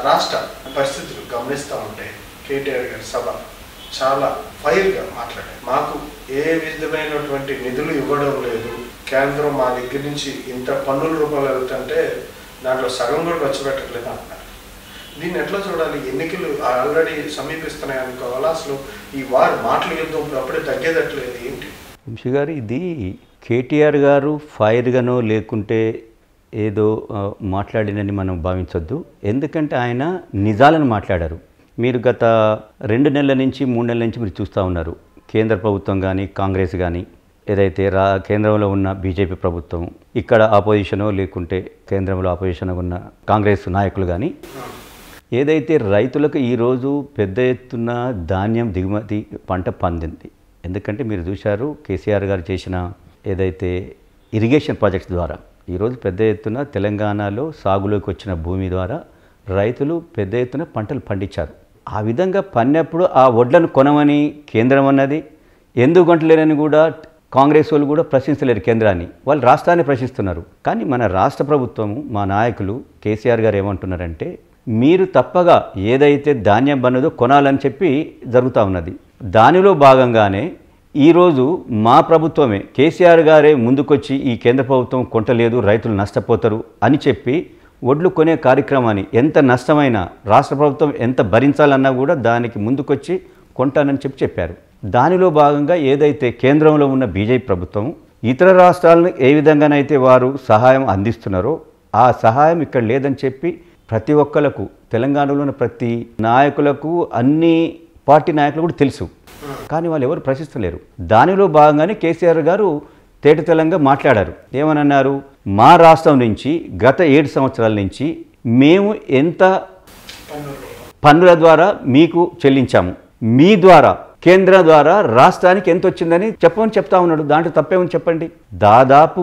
రాష్ట్ర పరిస్థితులు గమనిస్తూ ఉంటే కేటీఆర్ గారి సభ చాలా ఫైర్గా మాట్లాడారు. మాకు ఏ విధమైనటువంటి నిధులు ఇవ్వడం లేదు, కేంద్రం మా దగ్గర నుంచి ఇంత పన్నుల రూపాయలు వెళ్తుంటే దాంట్లో సగం కూడా ఖర్చు పెట్టట్లేదు అంటున్నారు. దీన్ని ఎట్లా చూడాలి? ఎన్నికలు ఆల్రెడీ సమీపిస్తున్నాయి అనుకోవాలా? అసలు ఈ వారు మాటలు యుద్ధం అప్పుడే తగ్గేదట్లేదు ఏంటి? వంశీ గారు, ఇది కేటీఆర్ గారు ఫైర్గానో లేకుంటే ఏదో మాట్లాడినని మనం భావించొద్దు. ఎందుకంటే ఆయన నిజాలను మాట్లాడారు. మీరు గత 2 నెలల నుంచి 3 నెలల నుంచి మీరు చూస్తూ ఉన్నారు. కేంద్ర ప్రభుత్వం కానీ కాంగ్రెస్ కానీ ఏదైతే కేంద్రంలో ఉన్న బీజేపీ ప్రభుత్వం, ఇక్కడ ఆపోజిషనో లేకుంటే కేంద్రంలో ఆపోజిషన్ ఉన్న కాంగ్రెస్ నాయకులు కానీ ఏదైతే రైతులకు ఈరోజు పెద్ద ఎత్తున ధాన్యం దిగుమతి పంట పండింది. ఎందుకంటే మీరు చూశారు కేసీఆర్ గారు చేసిన ఏదైతే ఇరిగేషన్ ప్రాజెక్ట్స్ ద్వారా ఈరోజు పెద్ద ఎత్తున తెలంగాణలో సాగులోకి వచ్చిన భూమి ద్వారా రైతులు పెద్ద ఎత్తున పంటలు పండించారు. ఆ విధంగా పన్నప్పుడు ఆ వడ్లను కొనమని కేంద్రం అన్నది, ఎందుకు కొంటలేరని కూడా కాంగ్రెస్ వాళ్ళు కూడా ప్రశ్నించలేరు కేంద్రాన్ని, వాళ్ళు రాష్ట్రాన్ని ప్రశ్నిస్తున్నారు. కానీ మన రాష్ట్ర ప్రభుత్వము, మా నాయకులు కేసీఆర్ గారు ఏమంటున్నారంటే, మీరు తప్పగా ఏదైతే ధాన్యం పన్నదో కొనాలని చెప్పి జరుగుతూ ఉన్నది. దానిలో భాగంగానే ఈరోజు మా ప్రభుత్వమే, కేసీఆర్ గారే ముందుకొచ్చి ఈ కేంద్ర ప్రభుత్వం కొంటలేదు, రైతులు నష్టపోతారు అని చెప్పి వడ్లు కొనే కార్యక్రమాన్ని ఎంత నష్టమైనా రాష్ట్ర ప్రభుత్వం ఎంత భరించాలన్నా కూడా దానికి ముందుకొచ్చి కొంటానని చెప్పారు. దానిలో భాగంగా ఏదైతే కేంద్రంలో ఉన్న బీజేపీ ప్రభుత్వం ఇతర రాష్ట్రాలను ఏ విధంగానైతే వారు సహాయం అందిస్తున్నారో ఆ సహాయం ఇక్కడ లేదని చెప్పి ప్రతి ఒక్కలకు, తెలంగాణలో ఉన్న ప్రతి నాయకులకు, అన్ని పార్టీ నాయకులు కూడా తెలుసు. కానీ వాళ్ళు ఎవరు ప్రశ్నిస్తలేరు. దానిలో భాగంగానే కేసీఆర్ గారు తేటతెల్లంగా మాట్లాడారు. ఏమనన్నారు? మా రాష్ట్రం నుంచి గత 7 సంవత్సరాల నుంచి మేము ఎంత పన్నుల ద్వారా మీకు చెల్లించాము, మీ ద్వారా కేంద్రం ద్వారా రాష్ట్రానికి ఎంత వచ్చిందని చెప్పమని చెప్తా ఉన్నాడు. దాంట్లో తప్పేమని చెప్పండి. దాదాపు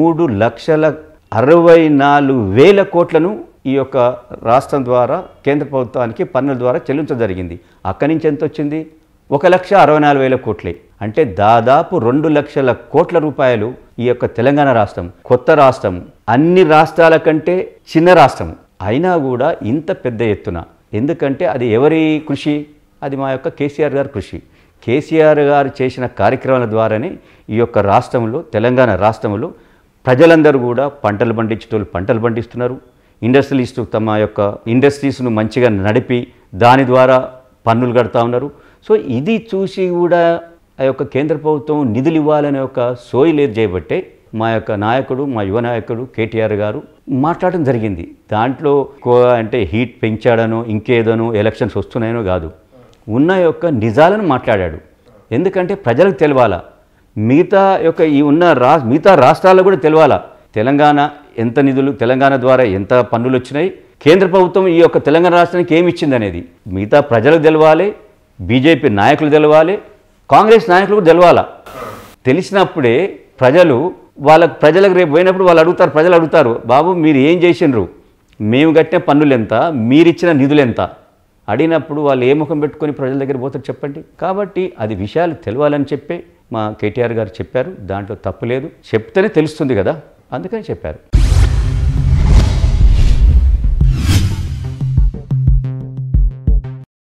3,64,000 కోట్లను ఈ యొక్క రాష్ట్రం ద్వారా కేంద్ర ప్రభుత్వానికి పన్నుల ద్వారా చెల్లించడం జరిగింది. అక్కడి నుంచి ఎంత వచ్చింది? 1,64,000 కోట్లే. అంటే దాదాపు 2 లక్షల కోట్ల రూపాయలు ఈ యొక్క తెలంగాణ రాష్ట్రం, కొత్త రాష్ట్రం, అన్ని రాష్ట్రాల కంటే చిన్న రాష్ట్రం అయినా కూడా ఇంత పెద్ద ఎత్తున. ఎందుకంటే అది ఎవరి కృషి? అది మా యొక్క కేసీఆర్ గారి కృషి. కేసీఆర్ గారు చేసిన కార్యక్రమాల ద్వారానే ఈ యొక్క రాష్ట్రంలో, తెలంగాణ రాష్ట్రంలో ప్రజలందరూ కూడా పంటలు పండించేటోళ్ళు పంటలు పండిస్తున్నారు. ఇండస్ట్రియలిస్టు తమ యొక్క ఇండస్ట్రీస్ను మంచిగా నడిపి దాని ద్వారా పన్నులు కడతా ఉన్నారు. సో ఇది చూసి కూడా ఆ యొక్క కేంద్ర ప్రభుత్వం నిధులు ఇవ్వాలనే ఒక సోయి లేదు చేయబట్టే మా యొక్క నాయకుడు, మా యువ నాయకుడు కేటీఆర్ గారు మాట్లాడడం జరిగింది. దాంట్లో అంటే హీట్ పెంచాడనో ఇంకేదనో ఎలక్షన్స్ వస్తున్నాయనో కాదు, ఉన్న యొక్క నిజాలను మాట్లాడాడు. ఎందుకంటే ప్రజలకు తెలవాలా, మిగతా యొక్క ఈ ఉన్న మిగతా రాష్ట్రాల్లో కూడా తెలవాలా తెలంగాణ ఎంత నిధులు, తెలంగాణ ద్వారా ఎంత పన్నులు వచ్చినాయి, కేంద్ర ప్రభుత్వం ఈ యొక్క తెలంగాణ రాష్ట్రానికి ఏమి ఇచ్చింది అనేది మిగతా ప్రజలకు తెలవాలి, బీజేపీ నాయకులు తెలవాలి, కాంగ్రెస్ నాయకులు కూడా తెలవాలా. తెలిసినప్పుడే ప్రజలకు రేపు పోయినప్పుడు ప్రజలు అడుగుతారు, బాబు మీరు ఏం చేసిండ్రు, మేము కట్టిన పన్నులు ఎంత, మీరిచ్చిన నిధులు ఎంత అడిగినప్పుడు వాళ్ళు ఏ ముఖం పెట్టుకొని ప్రజల దగ్గర పోతారు చెప్పండి. కాబట్టి అది విషయాలు తెలవాలని చెప్పే మా కేటీఆర్ గారు చెప్పారు. దాంట్లో తప్పు లేదు, చెప్తేనే తెలుస్తుంది కదా, అందుకని చెప్పారు.